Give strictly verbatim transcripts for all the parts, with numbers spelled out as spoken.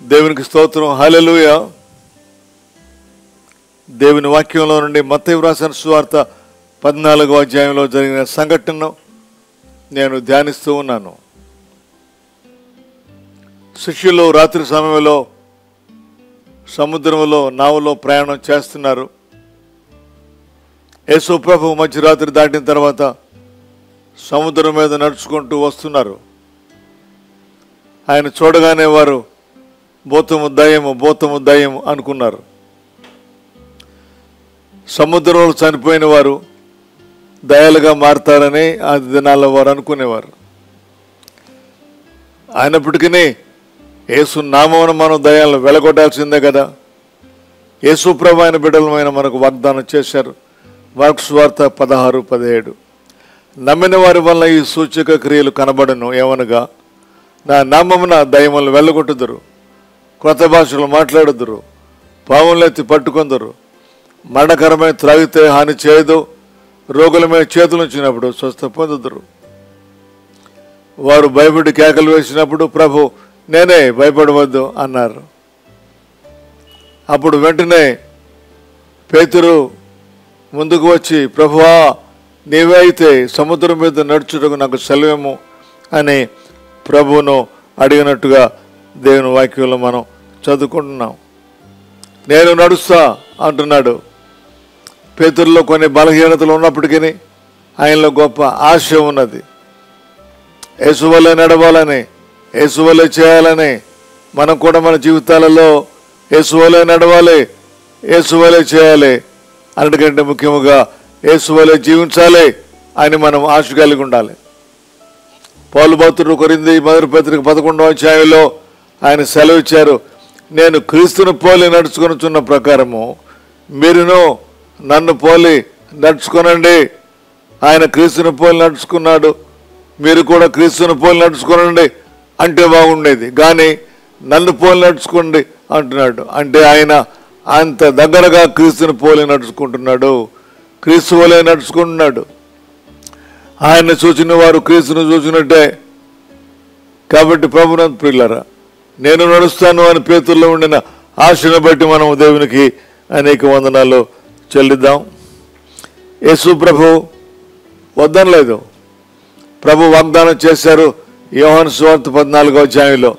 దేవునికి స్తోత్రం. హల్లెలూయా. దేవుని వాక్యంలో నుండి మత్తయి వ్రాసిన సువార్త పద్నాలుగో అధ్యాయంలో జరిగిన సంఘటనను నేను ధ్యానిస్తూ ఉన్నాను. శిష్యులు రాత్రి సమయంలో సముద్రంలో నావలో ప్రయాణం చేస్తున్నారు. యేసు ప్రభువు మధ్యరాత్రి దాటిన తర్వాత సముద్రం మీద నడుచుకుంటూ వస్తున్నారు. ఆయన చూడగానే వారు భూతము దయ్యము భూతము దయ్యము అనుకున్నారు. సముద్రంలో చనిపోయిన వారు దయాలుగా మారతారని ఆ దినాల్లో వారు అనుకునేవారు. అయినప్పటికీ యేసు నామమున మనం దయాలను వెలగొట్టాల్సిందే కదా. యేసు ప్రభు ఆయన బిడ్డలమైన మనకు వాగ్దానం చేశారు. మార్కు సువార్త పదహారు పదిహేడు నమ్మిన వారి వల్ల ఈ సూచక క్రియలు కనబడను. ఏమనగా నా నామమున దయ్యములను వెళ్ళగొట్టుదురు, కొత్త భాషలు మాట్లాడుదురు, పాములెత్తి పట్టుకొందరు, మరణకరమైన త్రాగితే హాని చేయదు, రోగుల మీద చేతులు ఉంచినప్పుడు స్వస్థ పొందుదురు. వారు భయపడి కేకలు వేసినప్పుడు ప్రభు నేనే భయపడవద్దు అన్నారు. అప్పుడు వెంటనే పేతురు ముందుకు వచ్చి ప్రభువా నీవే అయితే సముద్రం మీద నడుచుటకు నాకు సెలవేము అని ప్రభువును అడిగినట్టుగా దేవుని వాక్యంలో మనం చదువుకుంటున్నాం. నేను నడుస్తా అంటున్నాడు. పేతురులో కొన్ని బలహీనతలు ఉన్నప్పటికీ ఆయనలో గొప్ప ఆశ ఉన్నది. యేసు వల్లే నడవాలని, యేసు వల్లే చేయాలని. మనం కూడా మన జీవితాలలో యేసు వల్లే నడవాలి, యేసు వల్లే చేయాలి, అన్నిటికంటే ముఖ్యముగా యేసు వల్లే జీవించాలి అని మనం ఆశ కలిగి ఉండాలి. పౌలు భక్తుడు కొరింథీ మొదటి పత్రిక పదకొండవ అధ్యాయంలో ఆయన సెలవు ఇచ్చారు. నేను క్రీస్తును పోలి నడుచుకొనుచున్న ప్రకారము మీరును నన్ను పోలి నడుచుకొనండి. ఆయన క్రీస్తును పోలి నడుచుకున్నాడు, మీరు కూడా క్రీస్తును పోలి నడుచుకోనండి అంటే బాగుండేది. కానీ నన్ను పోలి నడుచుకోండి అంటున్నాడు. అంటే ఆయన అంత దగ్గరగా క్రీస్తుని పోలి నడుచుకుంటున్నాడు, క్రీస్తు వలె నడుచుకుంటున్నాడు. ఆయన చూసిన వారు క్రీస్తును చూసినట్టే. కాబట్టి ప్రభునందు ప్రియులారా, నేను నడుస్తాను అని పేతుల్లో ఉండిన ఆశను బట్టి మనం దేవునికి అనేక వందనాలు చెల్లిద్దాం. యేసు ప్రభు వద్దనలేదు. ప్రభు వాగ్దానం చేశారు. యోహాను సువార్త పద్నాలుగో అధ్యాయంలో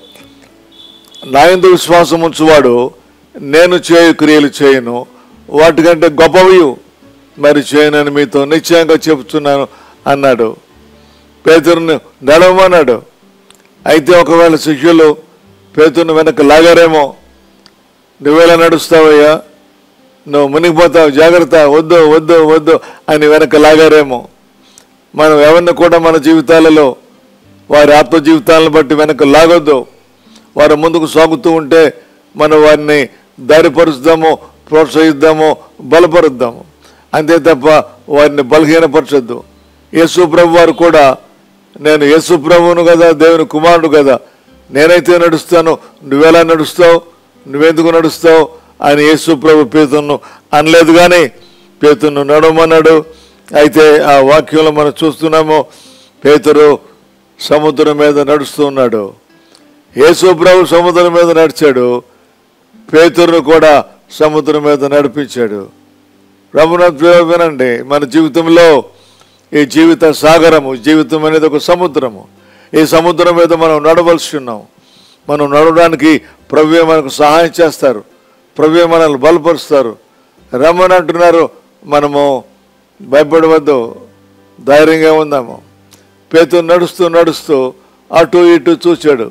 నా యందు విశ్వాసం ఉంచువాడు నేను చేయు క్రియలు చేయను, వాటికంటే గొప్పవి మరి చేయనని మీతో నిశ్చయంగా చెబుతున్నాను అన్నాడు. పేతురుని నడవమన్నాడు. అయితే ఒకవేళ శిష్యులు పేతురుని వెనక లాగారేమో, నువ్వేలా నడుస్తావయ్యా, నువ్వు మునిగిపోతావు, జాగ్రత్త, వద్దు వద్దు వద్దు అని వెనక లాగారేమో. మనం ఎవరిని కూడా మన జీవితాలలో వారి ఆత్మ జీవితాలను బట్టి వెనక లాగొద్దు. వారు ముందుకు సాగుతూ ఉంటే మనం వారిని దారిపరుస్తాము, ప్రోత్సహిద్దాము, బలపరుద్దాము. అంతే తప్ప వారిని బలహీనపరచొద్దు. యేసు ప్రభు వారు కూడా నేను యేసు ప్రభువును కదా, దేవుని కుమారుడు కదా, నేనైతే నడుస్తాను, నువ్వెలా నడుస్తావు, నువ్వెందుకు నడుస్తావు అని యేసు ప్రభు పేతురును అనలేదు. కానీ పేతురును నడవమన్నాడు. అయితే ఆ వాక్యంలో మనం చూస్తున్నాము, పేతురు సముద్రం మీద నడుస్తూ ఉన్నాడు. యేసు ప్రభు సముద్రం మీద నడిచాడు, పేతురును కూడా సముద్రం మీద నడిపించాడు. ప్రభునందు వినండి, మన జీవితంలో ఈ జీవిత సాగరము, జీవితం అనేది ఒక సముద్రము. ఈ సముద్రం మీద మనం నడవలసి ఉన్నాం. మనం నడవడానికి ప్రభువే మనకు సహాయం చేస్తారు, ప్రభువే మనల్ని బలపరుస్తారు. రమ్మని అంటున్నారు. మనము భయపడవద్దు, ధైర్యంగా ఉందాము. పేతురు నడుస్తూ నడుస్తూ అటు ఇటు చూచాడు.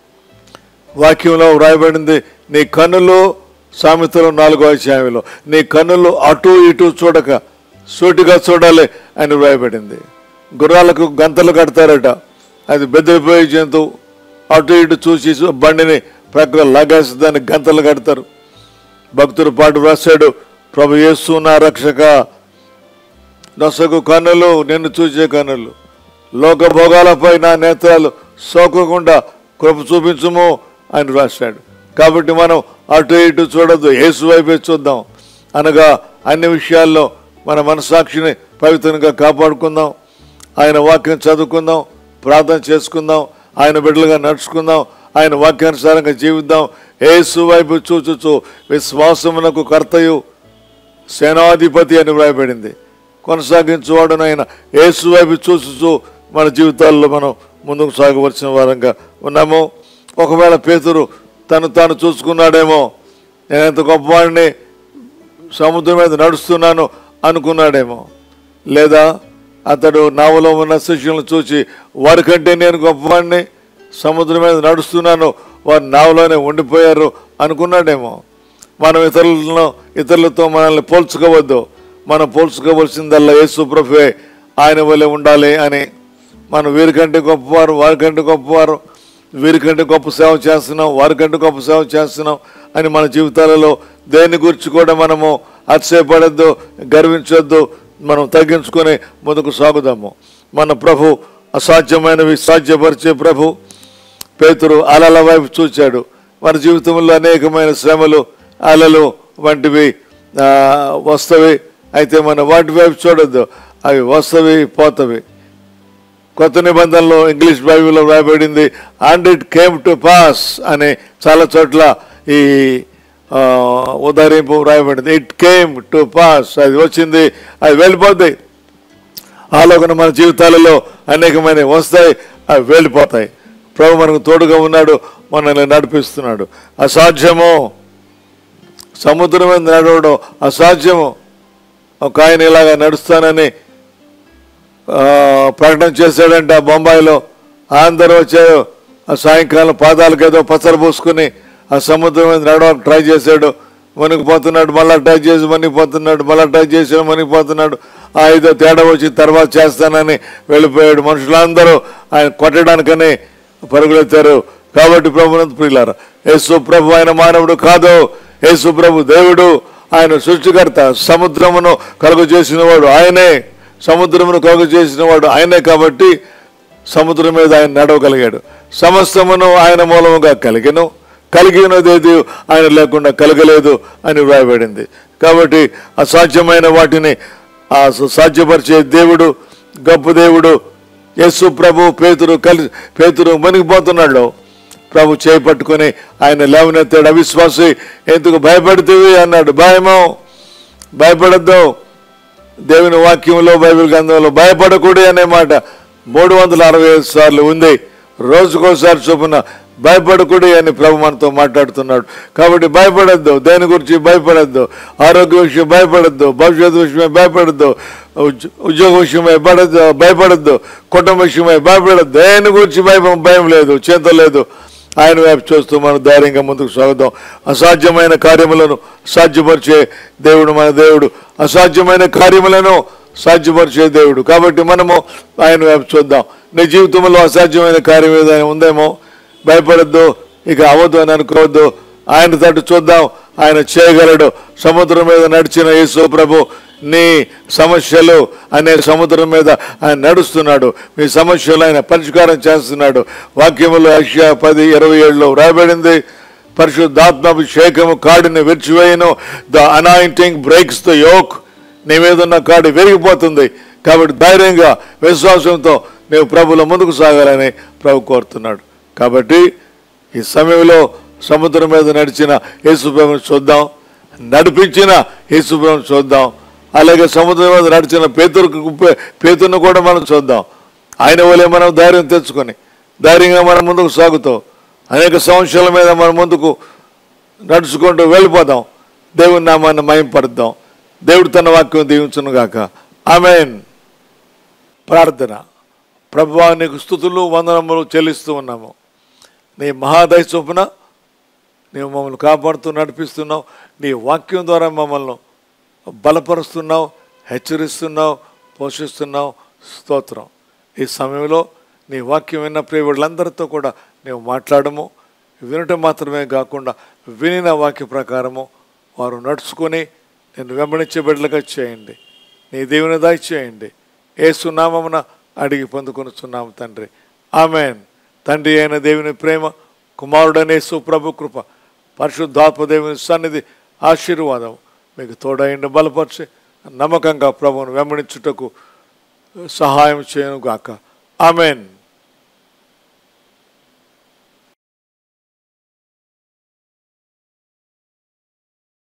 వాక్యంలో వ్రాయబడింది, నీ కన్నులు సామెతలు నాలుగో అధ్యాయంలో నీ కన్నులు అటు ఇటు చూడక సూటిగా చూడాలి అని వ్రాయబడింది. గుర్రాలకు గంతలు కడతారట, అది బెదిరిపోయే జంతువు. అటు ఇటు చూసి బండిని ప్రక్కన లాగేసి దానికి గంతలు కడతారు. భక్తుడు పాటు వ్రాసాడు, ప్రభు యేసు నా రక్షక, నొసగు కన్నులు నిన్ను చూసే కన్నులు, లోక భోగాలపై నా నేత్రాలు సోకకుండా కృప చూపించుము అని రాశాడు. కాబట్టి మనం అటు ఇటు చూడద్దు, యేసు వైపే చూద్దాం. అనగా అన్ని విషయాల్లో మన మనసాక్షిని పవిత్రంగా కాపాడుకుందాం. ఆయన వాక్యం చదువుకుందాం, ప్రార్థన చేసుకుందాం, ఆయన బిడ్డలుగా నడుచుకుందాం. ఆయన వాక్యానుసారంగా జీవిద్దాం. యేసు వైపు చూచుచు విశ్వాసమునకు కర్తయు సేనాధిపతి అని వ్రాయబడింది. కొనసాగించువాడును ఆయన యేసు వైపు చూచుచు మన జీవితాల్లో మనం ముందుకు సాగవలసిన వారంగా ఉన్నాము. ఒకవేళ పేతురు తను తాను చూసుకున్నాడేమో, నేను ఎంత గొప్పవాడిని, సముద్రం మీద నడుస్తున్నాను అనుకున్నాడేమో. లేదా అతడు నావలో ఉన్న శిష్యులను చూసి వారికంటే నేను గొప్పవాడిని, సముద్రం మీద నడుస్తున్నాను, వారు నావలోనే ఉండిపోయారు అనుకున్నాడేమో. మనం ఇతరులను ఇతరులతో మనల్ని పోల్చుకోవద్దు. మనం పోల్చుకోవలసిందల్లా యేసు ప్రభువే, ఆయన వల్లే ఉండాలి అని. మనం వీరికంటే గొప్పవారు, వారికంటే గొప్పవారు, వీరికంటే గొప్ప సేవ చేస్తున్నాం, వారికంటే గొప్ప సేవ చేస్తున్నాం అని మన జీవితాలలో దేని గురించి కూడా మనము అతిశయపడద్దు, గర్వించొద్దు. మనం తగ్గించుకొని ముందుకు సాగుదాము. మన ప్రభు అసాధ్యమైనవి సాధ్యపరిచే ప్రభు. పేతురు అలల వైపు చూచాడు. మన జీవితంలో అనేకమైన శ్రమలు, అలలు వంటివి వస్తవి. అయితే మనం వాటి వైపు చూడొద్దు, అవి వస్తవి, పోతవి. కొత్త నిబంధనలో ఇంగ్లీష్ బైబిల్లో రాయబడింది and it came to pass అని చాలా చోట్ల ఈ ఉదహరింపు రాయబడింది. ఇట్ కేమ్ టు పాస్, అది వచ్చింది, అది వెళ్ళిపోతాయి. ఆలోచన మన జీవితాలలో అనేకమైనవి వస్తాయి, అవి వెళ్ళిపోతాయి. ప్రభు మనకు తోడుగా ఉన్నాడు, మనల్ని నడిపిస్తున్నాడు. అసాధ్యము, సముద్రం మీద నడవడం అసాధ్యము. ఒక ఆయన ఇలాగా నడుస్తానని ప్రకటన చేశాడంటే ఆ బొంబాయిలో. అందరూ వచ్చారు. ఆ సాయంకాలం పాదాలకు ఏదో పచ్చరు పూసుకుని ఆ సముద్రం మీద నడవడానికి ట్రై చేశాడు, మునిగిపోతున్నాడు. మళ్ళీ ట్రై చేసి మునిగిపోతున్నాడు, మళ్ళీ ట్రై చేసి మునిగిపోతున్నాడు. ఆ ఏదో తేడా వచ్చి తర్వాత చేస్తానని వెళ్ళిపోయాడు. మనుషులందరూ ఆయన కొట్టడానికని పరుగులెత్తారు. కాబట్టి ప్రభునందు ప్రియులారా, యేసు ప్రభు ఆయన మానవుడు కాదు, యేసు ప్రభు దేవుడు, ఆయన సృష్టికర్త. సముద్రమును కలుగు చేసిన వాడు ఆయనే, సముద్రమును కలుగు చేసిన వాడు ఆయనే. కాబట్టి సముద్రం మీద ఆయన నడవగలిగాడు. సమస్తమును ఆయన మూలముగా కలిగెను, కలిగినదేది ఆయన లేకుండా కలగలేదు అని వ్రాయబడింది. కాబట్టి అసాధ్యమైన వాటిని ఆ సాధ్యపరిచే దేవుడు, గొప్ప దేవుడు యేసు ప్రభు. పేతురు కలిసి పేతురు మునిగిపోతున్నాడు, ప్రభు చేపట్టుకొని ఆయన లేవనెత్తాడు. అవిశ్వాసి, ఎందుకు భయపడుతుంది అన్నాడు. భయమో, భయపడద్దు. దేవుని వాక్యంలో, బైబిల్ గ్రంథంలో భయపడకూడదు అనే మాట మూడు వందల అరవై ఐదు సార్లు ఉంది. రోజుకోసారి చొప్పున భయపడకూడదు అని ప్రభు మనతో మాట్లాడుతున్నాడు. కాబట్టి భయపడద్దు, దేని గురించి భయపడద్దు. ఆరోగ్య విషయం భయపడద్దు, భవిష్యత్తు విషయమై భయపడద్దు, ఉద్యోగ విషయమై పడద్దు భయపడద్దు, కుటుంబ విషయమై భయపడద్దు. దేని గురించి భయం భయం లేదు, చింత లేదు. ఆయన వైపు చూస్తూ మనం ధైర్యంగా ముందుకు సాగుదాం. అసాధ్యమైన కార్యములను సాధ్యపరిచే దేవుడు మన దేవుడు, అసాధ్యమైన కార్యములను సాధ్యపరిచే దేవుడు. కాబట్టి మనము ఆయన వైపు చూద్దాం. నీ జీవితంలో అసాధ్యమైన కార్యం ఏదైనా ఉందేమో, భయపడద్దు, ఇక అవ్వద్దు అని అనుకోవద్దు. ఆయన తట్టు చూద్దాం, ఆయన చేయగలడు. సముద్రం మీద నడిచిన యేసు ప్రభు నీ సమస్యలు అనే సముద్రం మీద ఆయన నడుస్తున్నాడు. మీ సమస్యలు ఆయన పరిష్కారం చేస్తున్నాడు. వాక్యములో యెషయా పది ఇరవై ఏడులో రాయబడింది, పరిశుద్ధాత్మాభిషేకము కాడిని విరిచివేయను, the anointing breaks the yoke. నీ మీద ఉన్న కాడి విరిగిపోతుంది. కాబట్టి ధైర్యంగా, విశ్వాసంతో నీవు ప్రభులో ముందుకు సాగాలని ప్రభు కోరుతున్నాడు. కాబట్టి ఈ సమయంలో సముద్రం మీద నడిచిన యేసు ప్రభువును చూద్దాం, నడిపించిన యేసు ప్రభువును చూద్దాం. అలాగే సముద్రం మీద నడిచిన పేతురుకు పేతురును కూడా మనం చూద్దాం. ఆయన వల్లే మనం ధైర్యం తెచ్చుకొని ధైర్యంగా మనం ముందుకు సాగుతూ అనేక సమస్యల మీద మనం ముందుకు నడుచుకుంటూ వెళ్ళిపోదాం. దేవుని నామాన్ని మహిమపరుద్దాం. దేవుడు తన వాక్యం దీవించును గాక. ఆమేన్. ప్రార్థన. ప్రభువా, నీకు స్తుతులు వందనములు చెల్లిస్తూ ఉన్నాము. నీ మహాదయ చొప్పున నీవు మమ్మల్ని కాపాడుతూ నడిపిస్తున్నావు. నీ వాక్యం ద్వారా మమ్మల్ని బలపరుస్తున్నావు, హెచ్చరిస్తున్నావు, పోషిస్తున్నావు. స్తోత్రం. ఈ సమయంలో నీ వాక్యం విన్న ప్రియవులందరితో కూడా నీవు మాట్లాడము. వినటం మాత్రమే కాకుండా వినిన వాక్య ప్రకారము వారు నడుచుకొని నేను వెంబడించే బిడ్డలుగా చేయండి. నీ దేవుని దయ చేయండి. యేసు నామమున అడిగి పొందుకొనుచున్నాము తండ్రి. ఆమేన్. తండ్రి అయిన దేవుని ప్రేమ, కుమారుడైన యేసు ప్రభు కృప, పరిశుద్ధాత్మ దేవుని సన్నిధి, ఆశీర్వాదం మీకు తోడైండి, బలపరిచి నమ్మకంగా ప్రభువును వెంబడించుటకు సహాయం చేయను గాక. ఆమేన్.